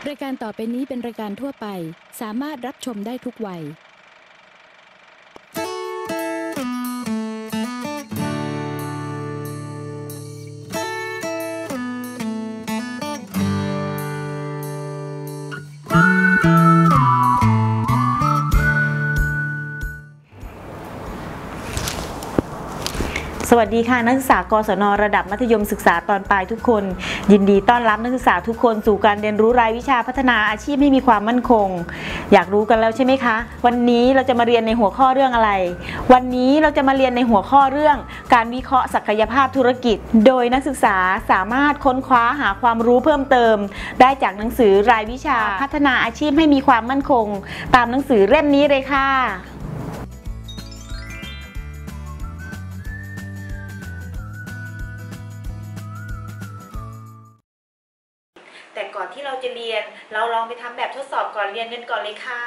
รายการต่อไปนี้เป็นรายการทั่วไปสามารถรับชมได้ทุกวัยสวัสดีค่ะนักศึกษากศน.ระดับมัธยมศึกษาตอนปลายทุกคนยินดีต้อนรับนักศึกษาทุกคนสู่การเรียนรู้รายวิชาพัฒนาอาชีพให้มีความมั่นคงอยากรู้กันแล้วใช่ไหมคะวันนี้เราจะมาเรียนในหัวข้อเรื่องอะไรวันนี้เราจะมาเรียนในหัวข้อเรื่องการวิเคราะห์ศักยภาพธุรกิจโดยนักศึกษาสามารถค้นคว้าหาความรู้เพิ่มเติมได้จากหนังสือรายวิชาพัฒนาอาชีพให้มีความมั่นคงตามหนังสือเล่มนี้เลยค่ะแต่ก่อนที่เราจะเรียนเราลองไปทำแบบทดสอบก่อนเรียนกันก่อนเลยค่ะ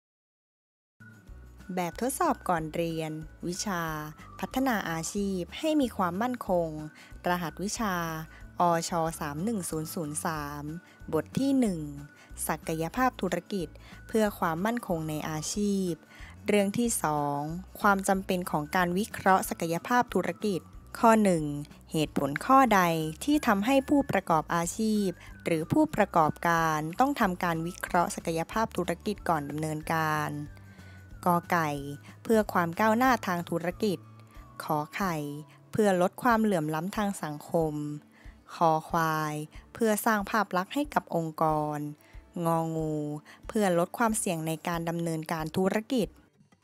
แบบทดสอบก่อนเรียนวิชาพัฒนาอาชีพให้มีความมั่นคงรหัสวิชาอช31003บทที่1ศักยภาพธุรกิจเพื่อความมั่นคงในอาชีพเรื่องที่2ความจำเป็นของการวิเคราะห์ศักยภาพธุรกิจข้อ1เหตุผลข้อใดที่ทำให้ผู้ประกอบอาชีพหรือผู้ประกอบการต้องทำการวิเคราะห์ศักยภาพธุรกิจก่อนดำเนินการกอไก่เพื่อความก้าวหน้าทางธุรกิจขอไข่เพื่อลดความเหลื่อมล้ำทางสังคมคอควายเพื่อสร้างภาพลักษณ์ให้กับองค์กรงองูเพื่อลดความเสี่ยงในการดำเนินการธุรกิจ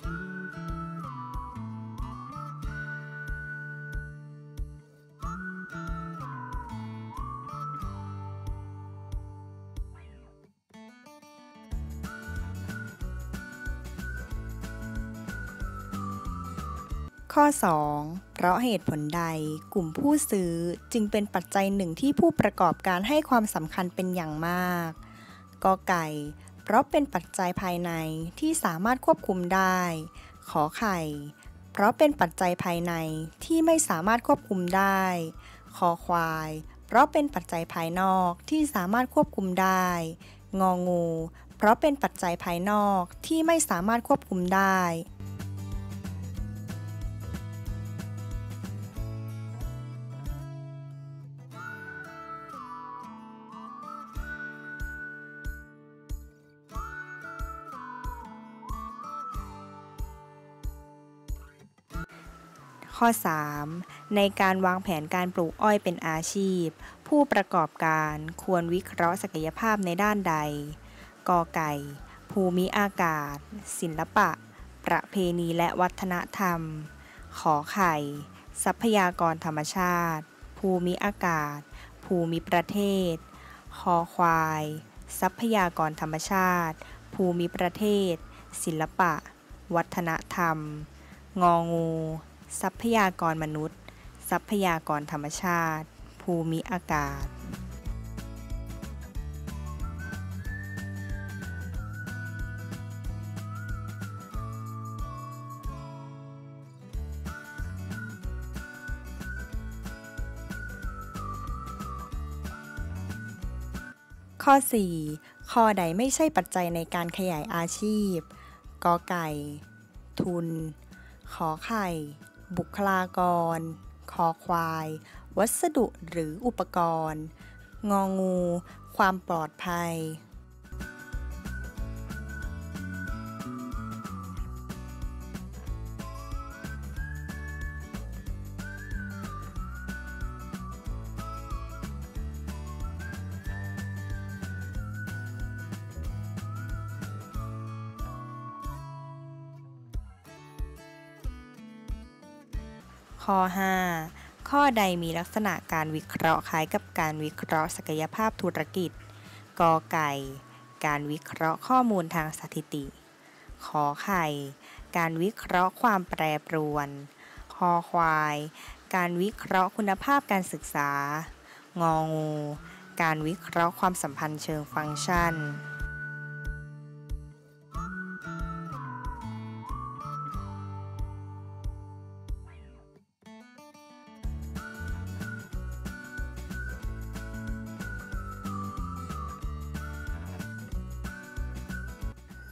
ข้อ2เพราะเหตุผลใดกลุ่มผู้ซื้อจึงเป็นปัจจัยหนึ่งที่ผู้ประกอบการให้ความสำคัญเป็นอย่างมากกอไก่เพราะเป็นปัจจัยภายในที่สามารถควบคุมได้ขอไข่เพราะเป็นปัจจัยภายในที่ไม่สามารถควบคุมได้คอควายเพราะเป็นปัจจัยภายนอกที่สามารถควบคุมได้งองูเพราะเป็นปัจจัยภายนอกที่ไม่สามารถควบคุมได้ข้อ3ในการวางแผนการปลูกอ้อยเป็นอาชีพผู้ประกอบการควรวิเคราะห์ศักยภาพในด้านใดกอไก่ภูมิอากาศศิลปะประเพณีและวัฒนธรรมขอไข่ทรัพยากรธรรมชาติภูมิอากาศภูมิประเทศคอควายทรัพยากรธรรมชาติภูมิประเทศศิลปะวัฒนธรรมงองูทรัพยากรมนุษย์ทรัพยากรธรรมชาติภูมิอากาศข้อ4ข้อใดไม่ใช่ปัจจัยในการขยายอาชีพกอไก่ทุนขอไข่บุคลากรคอควายวัสดุหรืออุปกรณ์งองูความปลอดภัยข้อ5ข้อใดมีลักษณะการวิเคราะห์คล้ายกับการวิเคราะห์ศักยภาพธุรกิจกอไก่การวิเคราะห์ข้อมูลทางสถิติขอไข่การวิเคราะห์ความแปรปรวนคอควายการวิเคราะห์คุณภาพการศึกษางองูการวิเคราะห์ความสัมพันธ์เชิงฟังก์ชัน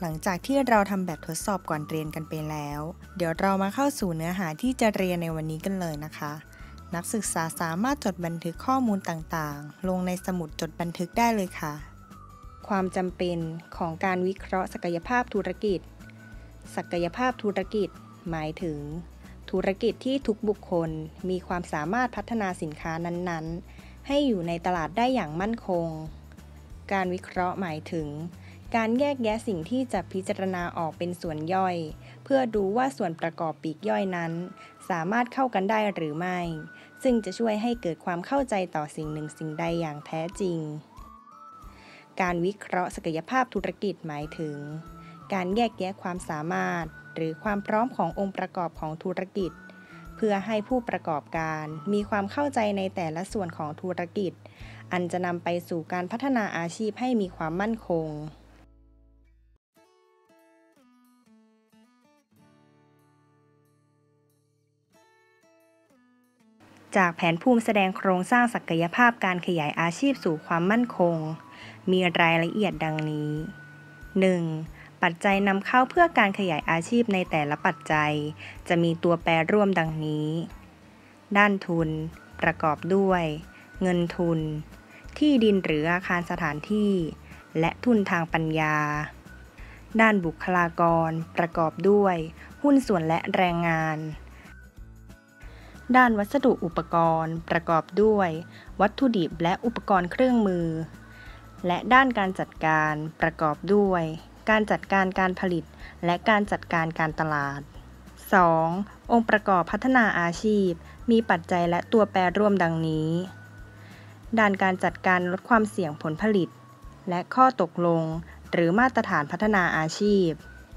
หลังจากที่เราทำแบบทดสอบก่อนเรียนกันไปแล้ว เดี๋ยวเรามาเข้าสู่เนื้อหาที่จะเรียนในวันนี้กันเลยนะคะ นักศึกษาสามารถจดบันทึกข้อมูลต่างๆลงในสมุดจดบันทึกได้เลยค่ะ ความจำเป็นของการวิเคราะห์ศักยภาพธุรกิจ ศักยภาพธุรกิจหมายถึงธุรกิจที่ทุกบุคคลมีความสามารถพัฒนาสินค้านั้นๆให้อยู่ในตลาดได้อย่างมั่นคง การวิเคราะห์หมายถึงการแยกแยะสิ่งที่จะพิจารณาออกเป็นส่วนย่อยเพื่อดูว่าส่วนประกอบปลีกย่อยนั้นสามารถเข้ากันได้หรือไม่ซึ่งจะช่วยให้เกิดความเข้าใจต่อสิ่งหนึ่งสิ่งใดอย่างแท้จริงการวิเคราะห์ศักยภาพธุรกิจหมายถึงการแยกแยะความสามารถหรือความพร้อมขององค์ประกอบของธุรกิจเพื่อให้ผู้ประกอบการมีความเข้าใจในแต่ละส่วนของธุรกิจอันจะนำไปสู่การพัฒนาอาชีพให้มีความมั่นคงจากแผนภูมิแสดงโครงสร้างศักยภาพการขยายอาชีพสู่ความมั่นคงมีรายละเอียดดังนี้ 1. ปัจจัยนำเข้าเพื่อการขยายอาชีพในแต่ละปัจจัยจะมีตัวแปรร่วมดังนี้ด้านทุนประกอบด้วยเงินทุนที่ดินหรืออาคารสถานที่และทุนทางปัญญาด้านบุคลากรประกอบด้วยหุ้นส่วนและแรงงานด้านวัสดุอุปกรณ์ประกอบด้วยวัตถุดิบและอุปกรณ์เครื่องมือและด้านการจัดการประกอบด้วยการจัดการการผลิตและการจัดการการตลาด 2. องค์ประกอบพัฒนาอาชีพมีปัจจัยและตัวแปรร่วมดังนี้ด้านการจัดการลดความเสี่ยงผลผลิตและข้อตกลงหรือมาตรฐานพัฒนาอาชีพ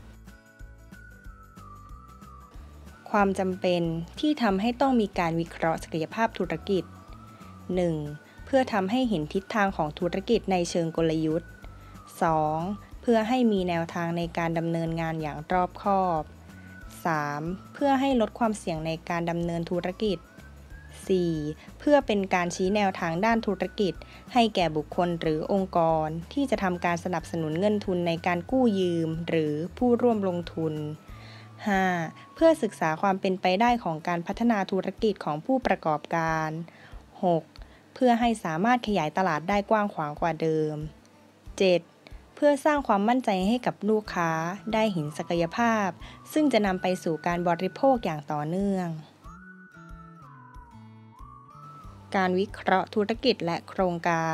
ความจำเป็นที่ทำให้ต้องมีการวิเคราะห์ศักยภาพธุรกิจ 1. เพื่อทำให้เห็นทิศทางของธุรกิจในเชิงกลยุทธ์ 2. เพื่อให้มีแนวทางในการดำเนินงานอย่างรอบคอบ 3. เพื่อให้ลดความเสี่ยงในการดำเนินธุรกิจ 4. เพื่อเป็นการชี้แนวทางด้านธุรกิจให้แก่บุคคลหรือองค์กรที่จะทำการสนับสนุนเงินทุนในการกู้ยืมหรือผู้ร่วมลงทุน 5. เพื่อศึกษาความเป็นไปได้ของการพัฒนาธุรกิจของผู้ประกอบการ 6. เพื่อให้สามารถขยายตลาดได้กว้างขวางกว่าเดิม 7. เพื่อสร้างความมั่นใจให้กับลูกค้าได้เห็นศักยภาพซึ่งจะนำไปสู่การบริโภคอย่างต่อเนื่องการวิเคราะห์ธุรกิจและโครงการ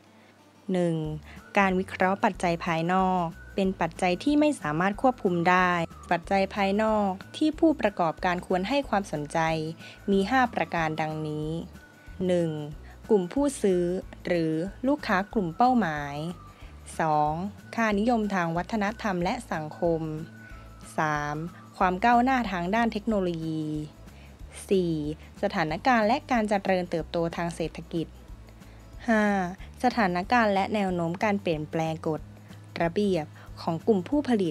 1. การวิเคราะห์ปัจจัยภายนอกเป็นปัจจัยที่ไม่สามารถควบคุมได้ปัจจัยภายนอกที่ผู้ประกอบการควรให้ความสนใจมี 5 ประการดังนี้ 1. กลุ่มผู้ซื้อหรือลูกค้ากลุ่มเป้าหมาย 2. ค่านิยมทางวัฒนธรรมและสังคม 3. ความก้าวหน้าทางด้านเทคโนโลยี 4. สถานการณ์และการเจริญเติบโตทางเศรษฐกิจ 5. สถานการณ์และแนวโน้มการเปลี่ยนแปลงกฎระเบียบของกลุ่มผู้ผลิต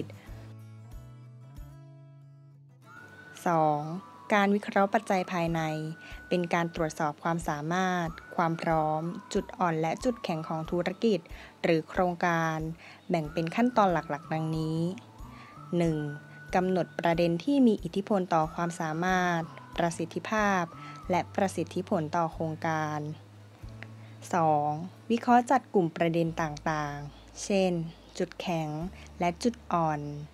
2. การวิเคราะห์ปัจจัยภายในเป็นการตรวจสอบความสามารถความพร้อมจุดอ่อนและจุดแข็งของธุรกิจหรือโครงการแบ่งเป็นขั้นตอนหลักๆดังนี้ 1. กำหนดประเด็นที่มีอิทธิพลต่อความสามารถประสิทธิภาพและประสิทธิผลต่อโครงการ 2. วิเคราะห์จัดกลุ่มประเด็นต่างๆเช่นจุดแข็งและจุดอ่อน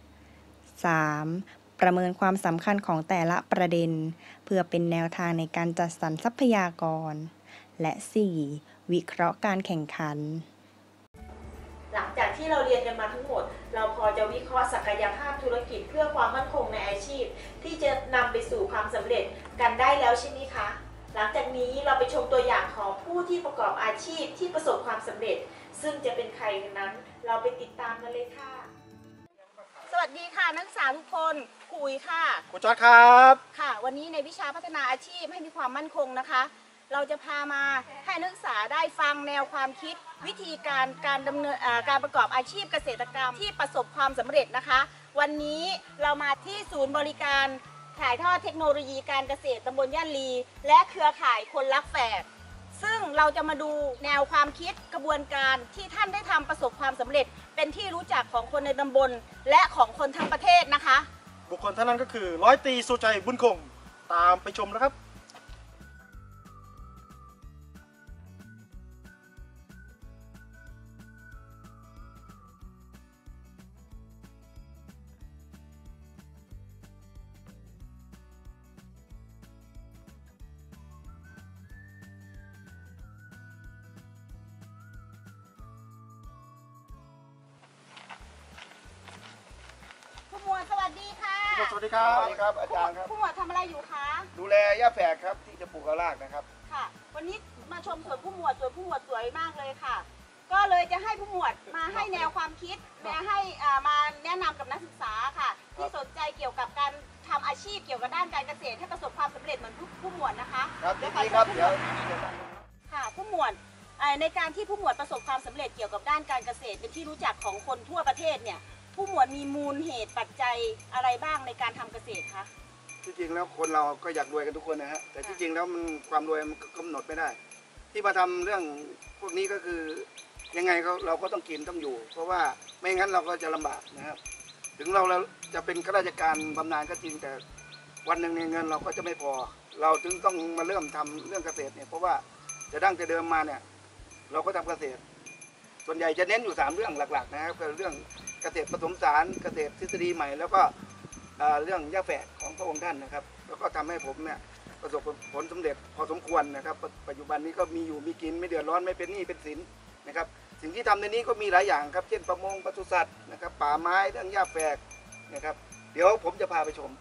3. ประเมินความสำคัญของแต่ละประเด็นเพื่อเป็นแนวทางในการจัดสรรทรัพยากรและ 4. วิเคราะห์การแข่งขันหลังจากที่เราเรียนกันมาทั้งหมดเราพอจะวิเคราะห์ศักยภาพธุรกิจเพื่อความมั่นคงในอาชีพที่จะนำไปสู่ความสำเร็จกันได้แล้วใช่ไหมคะหลังจากนี้เราไปชมตัวอย่างของผู้ที่ประกอบอาชีพที่ประสบความสำเร็จซึ่งจะเป็นใครนั้นเราไปติดตามกันเลยค่ะสวัสดีค่ะนักศึกษาทุกคนคุยค่ะครูจอร์จครับค่ะวันนี้ในวิชาพัฒนาอาชีพให้มีความมั่นคงนะคะเราจะพามาให้นักศึกษาได้ฟังแนวความคิดวิธีการดำเนินการประกอบอาชีพเกษตรกรรมที่ประสบความสำเร็จนะคะวันนี้เรามาที่ศูนย์บริการถ่ายทอดเทคโนโลยีการเกษตรตำบลย่านลีและเครือข่ายคนรักแฝดซึ่งเราจะมาดูแนวความคิดกระบวนการที่ท่านได้ทำประสบความสำเร็จ เป็นที่รู้จักของคนในตำบลและของคนทั้งประเทศนะคะบุคคลท่านนั้นก็คือร้อยตรีสุชัยบุญคงตามไปชมนะครับผู้หมวดสวัสดีค่ะสวัสดีครับสวัสดีครับอาจารย์ครับผู้หมวดทำอะไรอยู่คะดูแลหญ้าแฝกครับที่จะปลูกกระรากนะครับค่ะ วันนี้มาชมสวนผู้หมวดสวยมากเลยค่ะ ก็เลยจะให้ผู้หมวดมาให้แนวความคิดมาแนะนำกับนักศึกษาค่ะ ที่สนใจเกี่ยวกับการทำอาชีพเกี่ยวกับด้านการเกษตรให้ประสบความสำเร็จเหมือนผู้หมวดนะคะครับด้วยดีครับผู้หเดี๋มยวดค่ะผู้หมวดในการที่ผู้หมวดประสบความสำเร็จเกี่ยวกับด้านการเกษตรเป็นที่รู้จักของคนทั่วประเทศเนี่ยผู้หมวดมีมูลเหตุปัจจัยอะไรบ้างในการทำเกษตรคะที่จริงแล้วคนเราก็อยากรวยกันทุกคนนะฮะแต่ที่จริงแล้วมันความรวยมันกำหนดไม่ได้ ที่มาทำเรื่องพวกนี้ก็คือยังไงเราก็ต้องกินต้องอยู่ เพราะว่าไม่งั้นเราก็จะลำบากนะครับ ถึงเราจะเป็นข้าราชการบำนาญก็จริงแต่วันหนึ่งเงินเราก็จะไม่พอ เราถึงต้องมาเริ่มทำเรื่องเกษตรเนี่ยเพราะว่าจะดั้งแต่เดิมมาเนี่ยเราก็ทำเกษตร ส่วนใหญ่จะเน้นอยู่3เรื่องหลักๆนะครับคือเรื่องเกษตรผสมผสานเกษตรทฤษฎีใหม่แล้วก็เรื่องหญ้าแฝกของพระองค์ท่านนะครับแล้วก็ทำให้ผมเนี่ยประสบผลสำเร็จพอสมควรนะครับปัจจุบันนี้ก็มีอยู่มีกินไม่เดือดร้อนไม่เป็นหนี้เป็นสินนะครับสิ่งที่ทำในนี้ก็มีหลายอย่างครับเช่นประมงปศุสัตว์นะครับป่าไม้เรื่องหญ้าแฝกนะครับเดี๋ยวผมจะพาไปชม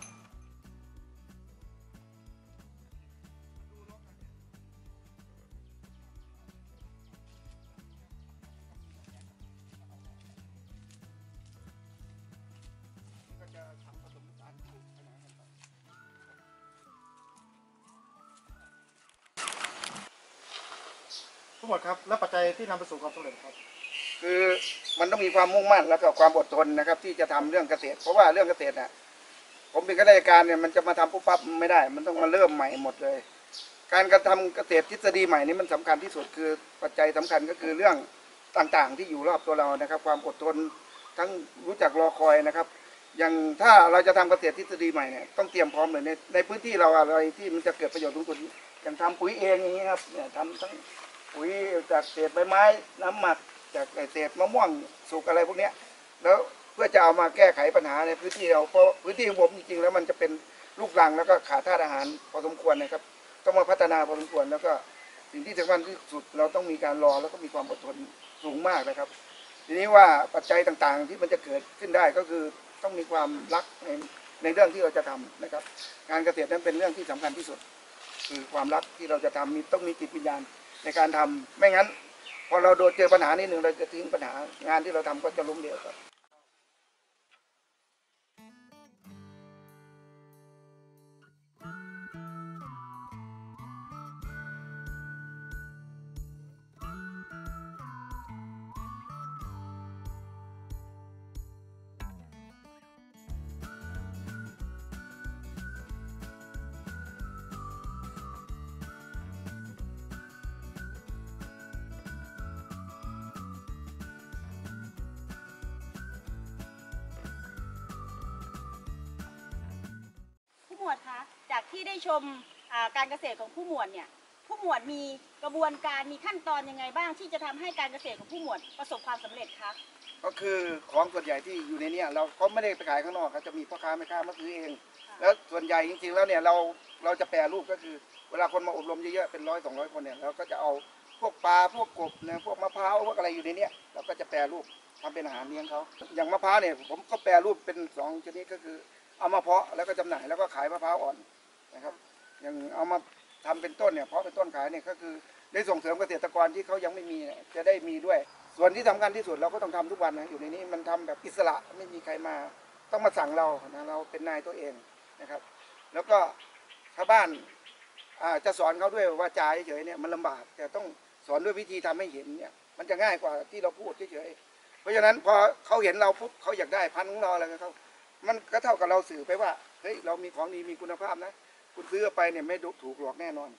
ผู้หมวดครับและปัจจัยที่นำไปสู่ความสำเร็จครับคือมันต้องมีความมุ่งมั่นแล้วก็ความอดทนนะครับที่จะทำเรื่องเกษตร เพราะว่าเรื่องเกษตรน่ะผมเป็นข้าราชการเนี่ยมันจะมาทำปุ๊บปั๊บไม่ได้ มันต้องมาเริ่มใหม่หมดเลย การกระทำเกษตรทฤษฎีใหม่นี้มันสำคัญที่สุดคือปัจจัยสำคัญก็คือเรื่องต่างๆ ที่อยู่รอบตัวเรานะครับ ความอดทนทั้งรู้จักรอคอยนะครับ อย่างถ้าเราจะทำเกษตรทฤษฎีใหม่เนี่ยต้องเตรียมพร้อมเลยในพื้นที่เราอะไรที่มันจะเกิดประโยชน์สูงสุดอย่างทำปุ๋ยเองอย่างนี้ครับเนี่ยทำทั้งปุ๋ยจากเศษใบไม้น้ำหมักจากเศษมะม่วงสุกอะไรพวกเนี้ยแล้วเพื่อจะเอามาแก้ไขปัญหาในพื้นที่เราเพราะพื้นที่ของผมจริงๆแล้วมันจะเป็นลูกรังแล้วก็ขาดธาตุอาหารพอสมควรนะครับต้องมาพัฒนาพอสมควรแล้วก็สิ่งที่สำคัญที่สุดเราต้องมีการรอแล้วก็มีความอดทนสูงมากนะครับ ทีนี้ว่าปัจจัยต่างๆที่มันจะเกิดขึ้นได้ก็คือต้องมีความรักในเรื่องที่เราจะทำนะครับการเกษตรนั้นเป็นเรื่องที่สำคัญที่สุดคือความรักที่เราจะทำต้องมีจิตวิญญาณในการทำไม่งั้นพอเราโดนเจอปัญหานิดหนึ่งเราจะทิ้งปัญหางานที่เราทำก็จะล้มเหลวครับผู้หมวดคะจากที่ได้ชมการเกษตรของผู้หมวดเนี่ยผู้หมวดมีกระบวนการมีขั้นตอนยังไงบ้างที่จะทำให้การเกษตรของผู้หมวดประสบความสำเร็จคะก็คือของส่วนใหญ่ที่อยู่ในนี้เราก็ไม่ได้ไปขายข้างนอกเขาจะมีพ่อค้าแม่ค้ามาซื้อเอง แล้วส่วนใหญ่จริงๆแล้วเนี่ยเราจะแปรรูปก็คือเวลาคนมาอบรมเยอะๆเป็น100-200 คนเนี่ยเราก็จะเอาพวกปลาพวกกบนะพวกมะพร้าวพวกอะไรอยู่ในนี้เราก็จะแปรรูปทำเป็นอาหารเลี้ยงเขาอย่างมะพร้าวเนี่ยผมก็แปรรูปเป็น2ชนิดก็คือเอามาเพาะแล้วก็จำหน่ายแล้วก็ขายมะพร้าวอ่อนนะครับอย่างเอามาทำเป็นต้นเนี่ยเพาะเป็นต้นขายเนี่ยก็คือได้ส่งเสริมเกษตรกรที่เขายังไม่มีจะได้มีด้วยส่วนที่สำคัญที่สุดเราก็ต้องทำทุกวันนะอยู่ในนี้มันทำแบบอิสระไม่มีใครมาต้องมาสั่งเรานะเราเป็นนายตัวเองนะครับแล้วก็ชาวบ้านจะสอนเขาด้วยว่าจาเฉยๆเนี่ยมันลำบากแต่ต้องสอนด้วยวิธีทำให้เห็นเนี่ยมันจะง่ายกว่าที่เราพูดเฉยๆเพราะฉะนั้นพอเขาเห็นเราปุ๊บเขาอยากได้พันธุ์ของเราอะไรเขามันก็เท่ากับเราสื่อไปว่าเฮ้ยเรามีของดีมีคุณภาพนะคุณซื้อไปเนี่ยไม่ถูกหลอกแน่นอน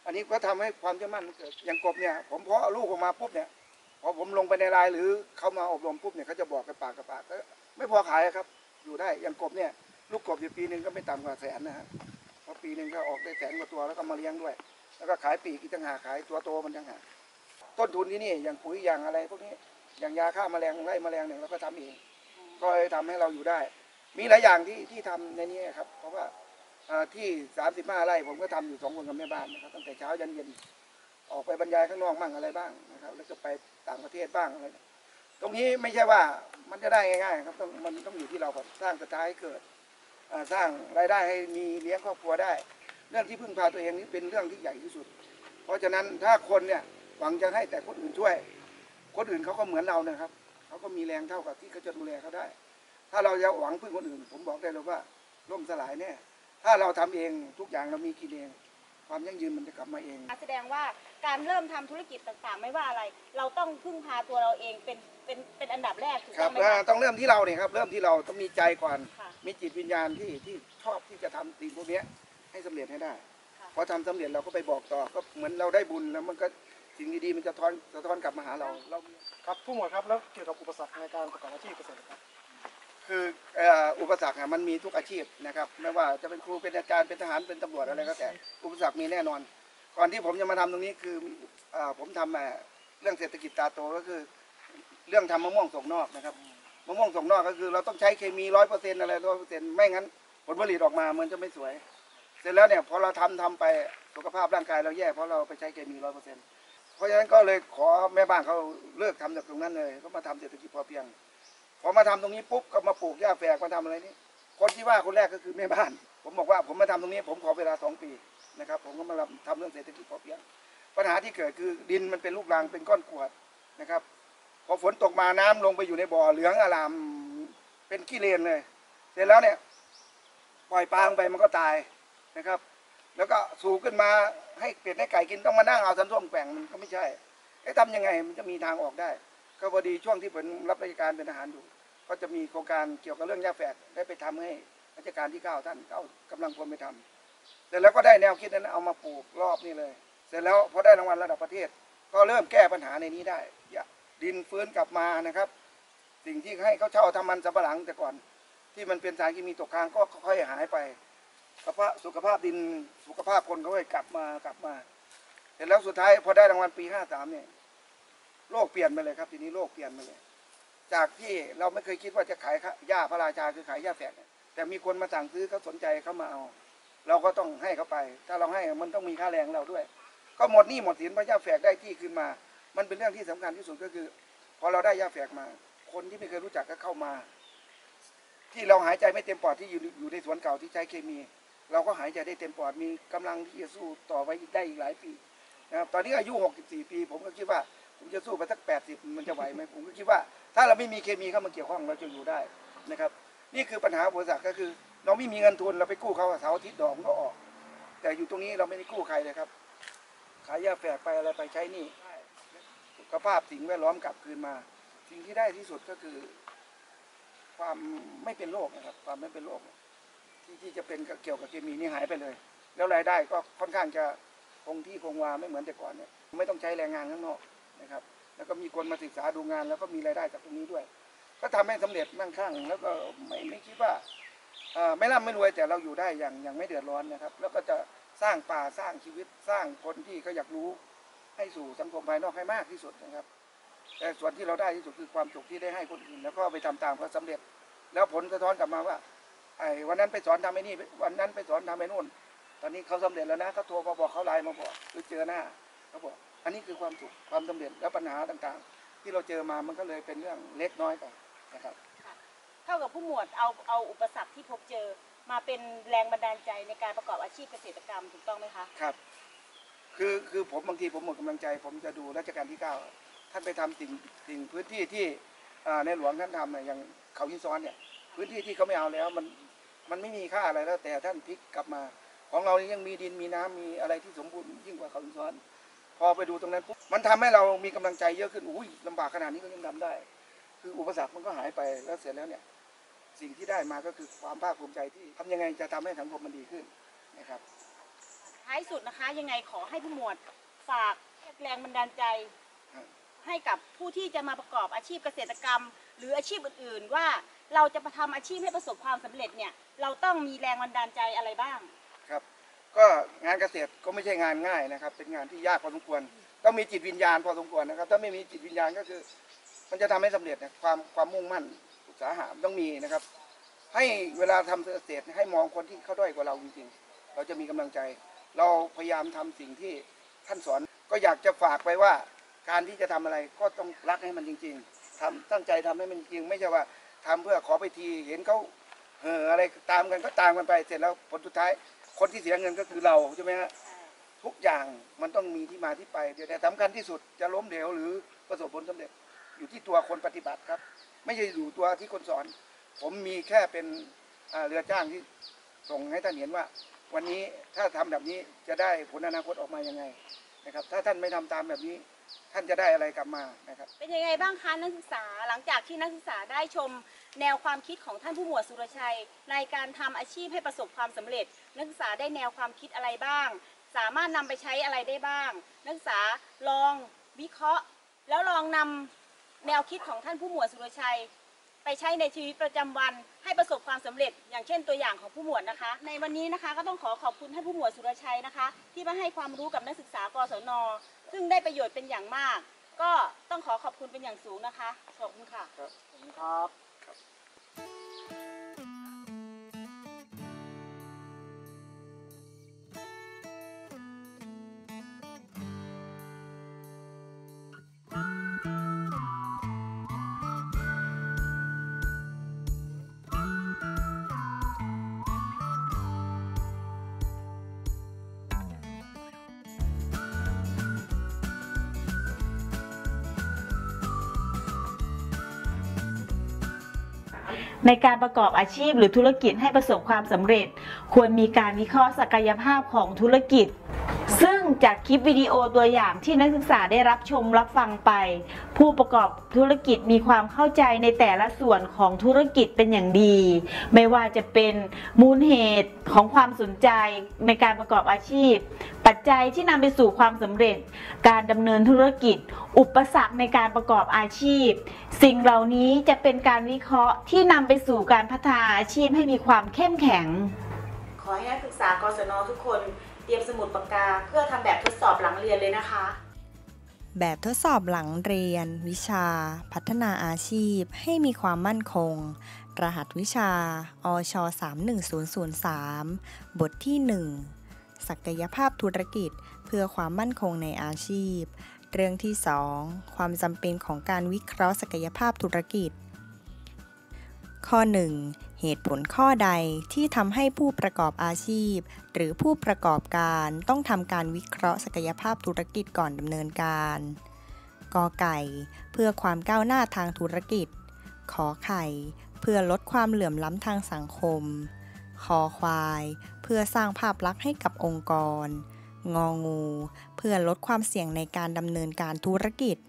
อันนี้ก็ทำให้ความเชื่อมั่นมันเกิดอย่างกบเนี่ยผมเพาะลูกออกมาปุ๊บเนี่ยพอผมลงไปในไลน์หรือเขามาอบรมปุ๊บเนี่ยเขาจะบอกกับปากก็ไม่พอขายครับอยู่ได้อย่างกบเนี่ยลูกกบอยู่ปีหนึ่งก็ไม่ต่ำกว่า100,000นะฮะเพราะปีหนึ่งก็ออกได้100,000 กว่าตัวแล้วก็มาเลี้ยงด้วยแล้วก็ขายปีกอีกต่างหากขายตัวโตมันต่างหากต้นทุนที่นี่อย่างปุ๋ยอย่างอะไรพวกนี้อย่างยาฆ่าแมลงไล่แมลงเนี่ยเราก็ทำเองก็เลยทำให้เราอยู่ได้ มีหลายอย่างที่ทำในนี้ครับเพราะว่าที่35 ไร่ผมก็ทำอยู่2 คนกับแม่บ้านนะครับตั้งแต่เช้ายันเย็นออกไปบรรยายข้างนอกบ้างอะไรบ้างนะครับแล้วก็ไปต่างประเทศบ้างอะไรตรงนี้ไม่ใช่ว่ามันจะได้ง่ายๆครับมันต้องอยู่ที่เราสร้างกระจายให้เกิดสร้างรายได้ให้มีเลี้ยงครอบครัวได้เรื่องที่พึ่งพาตัวเองนี้เป็นเรื่องที่ใหญ่ที่สุดเพราะฉะนั้นถ้าคนเนี่ยหวังจะให้แต่คนอื่นช่วยคนอื่นเขาก็เหมือนเรานะครับเขาก็มีแรงเท่ากับที่เขาจะดูแลเขาได้ถ้าเราจะหวังพึ่งคนอื่นผมบอกได้เลยว่าล่มสลายแน่ถ้าเราทำเองทุกอย่างเรามีกินเองความยั่งยืนมันจะกลับมาเองแสดงว่าการเริ่มทำธุรกิจต่างๆไม่ว่าอะไรเราต้องพึ่งพาตัวเราเองเป็นอันดับแรกถูกต้องไหมคะต้องเริ่มที่เราเนี่ยครับเริ่มที่เราต้องมีใจก่อนค่ะมีจิตวิญญาณที่ชอบที่จะทำสิ่งพวกนี้ให้สำเร็จให้ได้ค่ะพอทำสำเร็จเราก็ไปบอกต่อก็เหมือนเราได้บุญแล้วมันก็สิ่งดีๆมันจะสะท้อนกลับมาหาเราครับผู้หมวดครับแล้วเกี่ยวกับอุปสรรคในการประกอบอาชีพเกษตรครับคืออุปสรรคมันมีทุกอาชีพนะครับไม่ว่าจะเป็นครูเป็นอาจารย์เป็นทหารเป็นตำรวจอะไรก็แต่อุปสรรคมีแน่นอนก่อนที่ผมจะมาทำตรงนี้คือผมทำเรื่องเศรษฐกิจตาโตก็คือเรื่องทำมะม่วงส่งนอกนะครับมะม่วงส่งนอกก็คือเราต้องใช้เคมี100%อะไร100%ไม่งั้นผลผลิตออกมามันจะไม่สวยเสร็จแล้วเนี่ยพอเราทำไปสุขภาพร่างกายเราแย่เพราะเราไปใช้เคมี100%เพราะฉะนั้นก็เลยขอแม่บ้านเขาเลิกทำจากตรงนั้นเลยก็มาทำเศรษฐกิจพอเพียงพอมาทำตรงนี้ปุ๊บก็มาปลูกหญ้าแฝกมาทำอะไรนี่คนที่ว่าคนแรกก็คือแม่บ้านผมบอกว่าผมมาทำตรงนี้ผมขอเวลา2 ปีนะครับผมก็มาทำเรื่องเศรษฐกิจพอเพียงปัญหาที่เกิดคือดินมันเป็นลูกรังเป็นก้อนกรวดนะครับพอฝนตกมาน้ำลงไปอยู่ในบ่อเหลืองอลามเป็นขี้เลนเลยเสร็จแล้วเนี่ยปล่อยปลาลงไปมันก็ตายนะครับแล้วก็สูบขึ้นมาให้เป็ดให้ไก่กินต้องมานั่งเอาสันส้วมแกว่งมันก็ไม่ใช่ทำยังไงมันจะมีทางออกได้ก็พอดีช่วงที่ผมรับราชการเป็นทหารอยู่ก็จะมีโครงการเกี่ยวกับเรื่องหญ้าแฝกได้ไปทำให้รัชกาลที่9ท่านเอากำลังพลไปทำเสร็จแล้วก็ได้แนวคิดนั้นเอามาปลูกรอบนี่เลยเสร็จแล้วพอได้รางวัลระดับประเทศก็เริ่มแก้ปัญหาในนี้ได้ดินฟื้นกลับมานะครับสิ่งที่ให้เขาเช่าทำมันสำปะหลังแต่ก่อนที่มันเป็นสารเคมีตกค้างก็ค่อยหายไปสุขภาพดินสุขภาพคนเขาค่อยกลับมาเสร็จแล้วสุดท้ายพอได้รางวัลปี53เนี่ยโลกเปลี่ยนไปเลยครับทีนี้โลกเปลี่ยนไปเลยจากที่เราไม่เคยคิดว่าจะขายหญ้าพระราชาคือขายหญ้าแฝกแต่มีคนมาสั่งซื้อเขาสนใจเขามาเอาเราก็ต้องให้เขาไปถ้าเราให้มันต้องมีค่าแรงเราด้วยก็หมดหนี้หมดสินเพราะหญ้าแฝกได้ที่ขึ้นมามันเป็นเรื่องที่สำคัญที่สุดก็คือพอเราได้หญ้าแฝกมาคนที่ไม่เคยรู้จักก็เข้ามาที่เราหายใจไม่เต็มปอดที่อยู่ในสวนเก่าที่ใช้เคมีเราก็หายใจได้เต็มปอดมีกำลังที่จะสู้ต่อไปได้อีกหลายปีนะครับตอนนี้อายุ64 ปีผมก็คิดว่าผมจะสู้ไปสัก80มันจะไหวไหมผมก็คิดว่าถ้าเราไม่มีเคมีเข้ามาเกี่ยวข้องเราจะอยู่ได้นะครับนี่คือปัญหาอุปสรรคก็คือเราไม่มีเงินทุนเราไปกู้เขาเสาร์อาทิตย์ดอกมันก็ออกแต่อยู่ตรงนี้เราไม่ได้กู้ใครเลยครับขายหญ้าแฝกไปอะไรไปใช้นี่สุขภาพสิ่งแวดล้อมกลับคืนมาสิ่งที่ได้ที่สุดก็คือความไม่เป็นโรคนะครับความไม่เป็นโรคที่จะเป็นเกี่ยวกับเคมีนี่หายไปเลยแล้วรายได้ก็ค่อนข้างจะคงที่คงวาไม่เหมือนแต่ก่อนเนี่ยไม่ต้องใช้แรงงานข้างนอกนะครับแล้วก็มีคนมาศึกษาดูงานแล้วก็มีรายได้จากตรงนี้ด้วยก็ทำให้สำเร็จมั่งคั่งแล้วก็ไม่คิดว่าไม่ร่ำไม่รวยแต่เราอยู่ได้อย่างไม่เดือดร้อนนะครับแล้วก็จะสร้างป่าสร้างชีวิตสร้างคนที่เขาอยากรู้ให้สู่สังคมภายนอกให้มากที่สุดนะครับแต่ส่วนที่เราได้ที่สุดคือความสุขที่ได้ให้คนอื่นแล้วก็ไปทำตามเขาสำเร็จแล้วผลสะท้อนกลับมาว่าวันนั้นไปสอนทำไอ้นี่วันนั้นไปสอนทำไอ้นู่นตอนนี้เขาสำเร็จแล้วนะเขาโทรมาบอกเขาไลน์มาบอกคือเจอหน้าเขาบอกอันนี้คือความสุขความสำเร็จและปัญหาต่างๆที่เราเจอมามันก็เลยเป็นเรื่องเล็กน้อยไปนะครับเท่ากับผู้หมวดเอาอุปสรรคที่พบเจอมาเป็นแรงบันดาลใจในการประกอบอาชีพเกษตรกรรมถูกต้องไหมคะครับคือผมบางทีผมหมดกำลังใจผมจะดูรัชกาลที่9ท่านไปทำสิ่งพื้นที่ที่ในหลวงท่านทำเนี่ยอย่างเขาหินซ้อนเนี่ยพื้นที่ที่เขาไม่เอาแล้วมันไม่มีค่าอะไรแล้วแต่ท่านพลิกกลับมาของเรายังมีดินมีน้ำมีอะไรที่สมบูรณ์ยิ่งกว่าเขาหินซ้อนพอไปดูตรงนั้นปุ๊บมันทำให้เรามีกำลังใจเยอะขึ้นอุ้ยลำบากขนาดนี้ก็ยังทำได้คืออุปสรรคมันก็หายไปแล้วเสร็จแล้วเนี่ยสิ่งที่ได้มาก็คือความภาคภูมิใจที่ทำยังไงจะทำให้สังคมมันดีขึ้นนะครับท้ายสุดนะคะยังไงขอให้ผู้หมวดฝากแรงบันดาลใจให้กับผู้ที่จะมาประกอบอาชีพเกษตรกรรม หรืออาชีพอื่นๆว่าเราจะมาทำอาชีพให้ประสบความสำเร็จเนี่ยเราต้องมีแรงบันดาลใจอะไรบ้างครับก็งานเกษตรก็ไม่ใช่งานง่ายนะครับเป็นงานที่ยากพอสมควรต้องมีจิตวิญญาณพอสมควรนะครับถ้าไม่มีจิตวิญญาณก็คือมันจะทำให้สำเร็จนะความมุ่งมั่นอุตสาหะต้องมีนะครับให้เวลาทำเกษตรให้มองคนที่เขาด้อยกว่าเราจริงๆเราจะมีกำลังใจเราพยายามทำสิ่งที่ท่านสอนก็อยากจะฝากไปว่าการที่จะทำอะไรก็ต้องรักให้มันจริงๆทำตั้งใจทำให้มันจริงไม่ใช่ว่าทำเพื่อขอไปทีเห็นเขาอะไรตามกันก็ตามกันไปเสร็จแล้วผลสุดท้ายคนที่เสียเงินก็คือเราใช่ไหมฮะทุกอย่างมันต้องมีที่มาที่ไปแต่สำคัญที่สุดจะล้มเหลวหรือประสบผลสำเร็จอยู่ที่ตัวคนปฏิบัติครับไม่ใช่อยู่ตัวที่คนสอนผมมีแค่เป็นเรือจ้างที่ส่งให้ท่านเห็นว่าวันนี้ถ้าทำแบบนี้จะได้ผลอนาคตออกมายังไงนะครับถ้าท่านไม่ทำตามแบบนี้ท่านจะได้อะไรกลับมานะครับเป็นยังไงบ้างคะนักศึกษาหลังจากที่นักศึกษาได้ชมแนวความคิดของท่านผู้หมวดสุรชัยในการทำอาชีพให้ประสบความสำเร็จนักศึกษาได้แนวความคิดอะไรบ้างสามารถนำไปใช้อะไรได้บ้างนักศึกษาลองวิเคราะห์แล้วลองนำแนวคิดของท่านผู้หมวดสุรชัยไปใช้ในชีวิตประจำวันให้ประสบความสำเร็จอย่างเช่นตัวอย่างของผู้หมวดนะคะในวันนี้นะคะก็ต้องขอบคุณท่านผู้หมวดสุรชัยนะคะที่มาให้ความรู้กับนักศึกษากศน.ซึ่งได้ประโยชน์เป็นอย่างมากก็ต้องขอบคุณเป็นอย่างสูงนะคะขอบคุณค่ะครับขอบคุณครับในการประกอบอาชีพหรือธุรกิจให้ประสบความสำเร็จควรมีการวิเคราะห์ศักยภาพของธุรกิจซึ่งจากคลิปวิดีโอตัวอย่างที่นักศึกษาได้รับชมรับฟังไปผู้ประกอบธุรกิจมีความเข้าใจในแต่ละส่วนของธุรกิจเป็นอย่างดีไม่ว่าจะเป็นมูลเหตุของความสนใจในการประกอบอาชีพปัจจัยที่นำไปสู่ความสำเร็จการดำเนินธุรกิจอุปสรรคในการประกอบอาชีพสิ่งเหล่านี้จะเป็นการวิเคราะห์ที่นำไปสู่การพัฒนาอาชีพให้มีความเข้มแข็งขอให้นักศึกษากศน.ทุกคนเตรียมสมุดปากกาเพื่อทำแบบทดสอบหลังเรียนเลยนะคะแบบทดสอบหลังเรียนวิชาพัฒนาอาชีพให้มีความมั่นคงรหัสวิชาอช31003บทที่1ศักยภาพธุรกิจเพื่อความมั่นคงในอาชีพเรื่องที่2ความจำเป็นของการวิเคราะห์ศักยภาพธุรกิจข้อ 1. เหตุผลข้อใดที่ทำให้ผู้ประกอบอาชีพหรือผู้ประกอบการต้องทำการวิเคราะห์ศักยภาพธุรกิจก่อนดำเนินการกอไก่เพื่อความก้าวหน้าทางธุรกิจขอไข่เพื่อลดความเหลื่อมล้ำทางสังคมคอควายเพื่อสร้างภาพลักษณ์ให้กับองค์กรงองูเพื่อลดความเสี่ยงในการดำเนินการธุรกิจ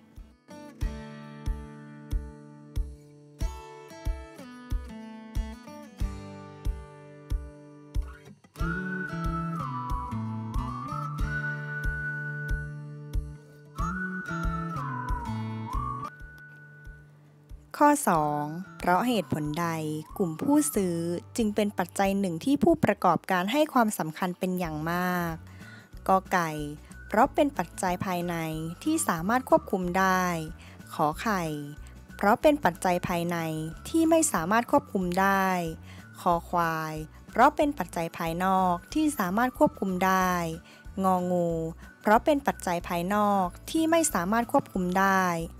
ข้อ 2. เพราะเหตุผลใดกลุ่มผู้ซื้อจึงเป็นปัจจัยหนึ่งที่ผู้ประกอบการให้ความสำคัญเป็นอย่างมากกอไก่เพราะเป็นปัจจัยภายในที่สามารถควบคุมได้ขอไข่เพราะเป็นปัจจัยภายในที่ไม่สามารถควบคุมได้คอควายเพราะเป็นปัจจัยภายนอกที่สามารถควบคุมได้งองูเพราะเป็นปัจจัยภายนอกที่ไม่สามารถควบคุมได้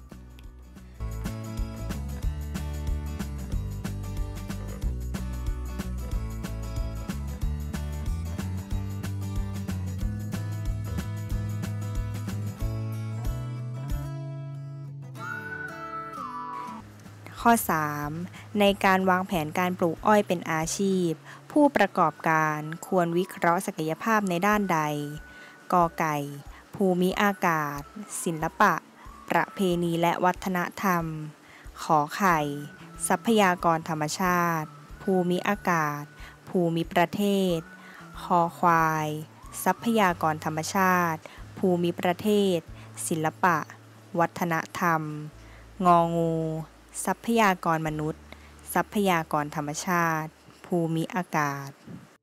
ข้อ 3. ในการวางแผนการปลูกอ้อยเป็นอาชีพผู้ประกอบการควรวิเคราะห์ศักยภาพในด้านใดกอไก่ภูมิอากาศศิลปะประเพณีและวัฒนธรรมขอไข่ทรัพยากรธรรมชาติภูมิอากาศภูมิประเทศคอควายทรัพยากรธรรมชาติ ภูมิประเทศ ศิลปะ วัฒนธรรม งองู ทรัพยากรมนุษย์ ทรัพยากรธรรมชาติ ภูมิอากาศ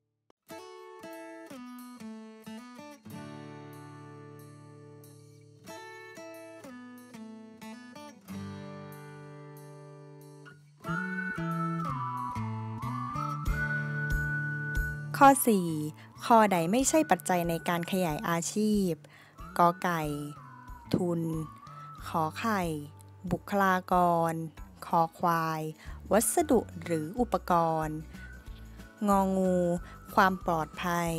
ข้อ 4. ข้อใดไม่ใช่ปัจจัยในการขยายอาชีพ กอไก่ ทุน ขอไข่ บุคลากร คอควาย วัสดุหรืออุปกรณ์ งองู ความปลอดภัย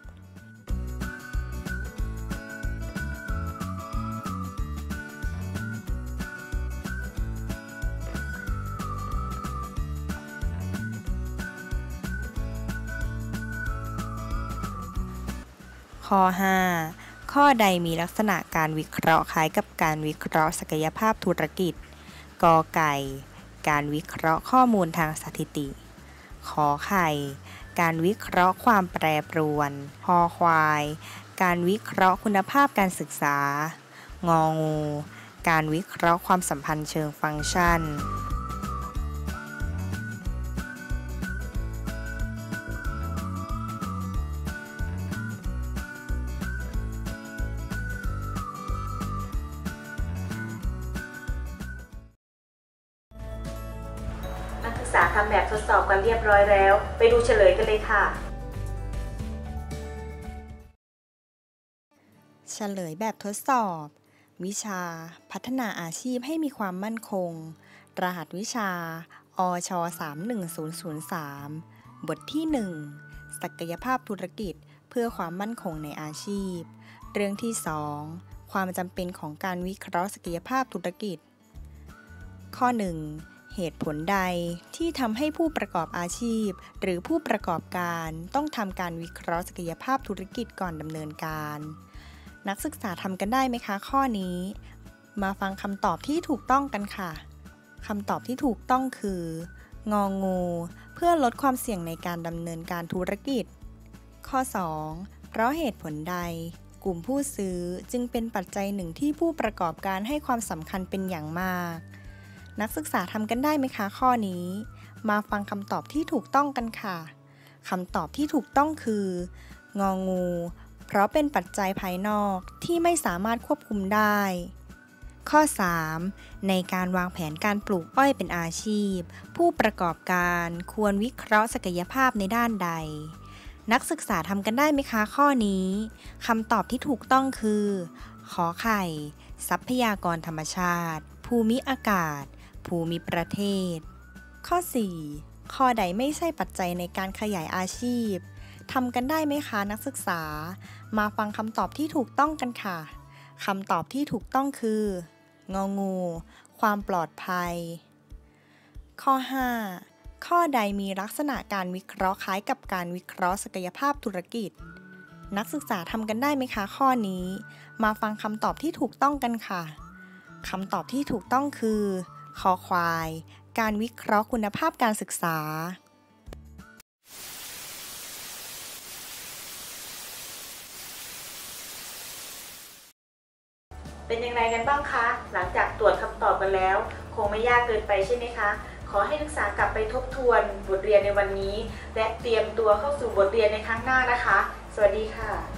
ข้อ 5. ข้อใดมีลักษณะการวิเคราะห์คล้ายกับการวิเคราะห์ศักยภาพธุรกิจ กอไก่ การวิเคราะห์ข้อมูลทางสถิติ ขอไข่ การวิเคราะห์ความแปรปรวน คอควาย การวิเคราะห์คุณภาพการศึกษา งองู การวิเคราะห์ความสัมพันธ์เชิงฟังก์ชันนักศึกษาทำแบบทดสอบกันเรียบร้อยแล้ว ไปดูเฉลยกันเลยค่ะเฉลยแบบทดสอบ วิชาพัฒนาอาชีพให้มีความมั่นคง รหัสวิชา อช 31003 บทที่ 1 ศักยภาพธุรกิจเพื่อความมั่นคงในอาชีพ เรื่องที่ 2 ความจำเป็นของการวิเคราะห์ศักยภาพธุรกิจ ข้อ 1 เหตุผลใดที่ทำให้ผู้ประกอบอาชีพ หรือผู้ประกอบการต้องทำการวิเคราะห์ศักยภาพธุรกิจก่อนดำเนินการ นักศึกษาทำกันได้ไหมคะข้อนี้ มาฟังคำตอบที่ถูกต้องกันค่ะคำตอบที่ถูกต้องคือ งองู เพื่อลดความเสี่ยงในการดำเนินการธุรกิจ ข้อ 2 เพราะเหตุผลใด กลุ่มผู้ซื้อจึงเป็นปัจจัยหนึ่งที่ผู้ประกอบการให้ความสำคัญเป็นอย่างมาก นักศึกษาทำกันได้ไหมคะข้อนี้ มาฟังคำตอบที่ถูกต้องกันค่ะคำตอบที่ถูกต้องคือ งองู เพราะเป็นปัจจัยภายนอกที่ไม่สามารถควบคุมได้ ข้อ 3 ในการวางแผนการปลูกอ้อยเป็นอาชีพ ผู้ประกอบการควรวิเคราะห์ศักยภาพในด้านใด นักศึกษาทำกันได้ไหมคะข้อนี้คำตอบที่ถูกต้องคือ ขอไข่ ทรัพยากรธรรมชาติ ภูมิอากาศ ภูมิประเทศ ข้อ 4 ข้อใดไม่ใช่ปัจจัยในการขยายอาชีพทำกันได้ไหมคะนักศึกษา มาฟังคำตอบที่ถูกต้องกันค่ะคำตอบที่ถูกต้องคือ งองู ความปลอดภัย ข้อ 5 ข้อใดมีลักษณะการวิเคราะห์คล้ายกับการวิเคราะห์ศักยภาพธุรกิจ นักศึกษาทำกันได้ไหมคะข้อนี้ มาฟังคำตอบที่ถูกต้องกันค่ะคำตอบที่ถูกต้องคือ คอควาย การวิเคราะห์คุณภาพการศึกษาเป็นอย่างไรกันบ้างคะ หลังจากตรวจคำตอบกันแล้ว คงไม่ยากเกินไปใช่ไหมคะ ขอให้นักศึกษากลับไปทบทวนบทเรียนในวันนี้ และเตรียมตัวเข้าสู่บทเรียนในครั้งหน้านะคะ สวัสดีค่ะ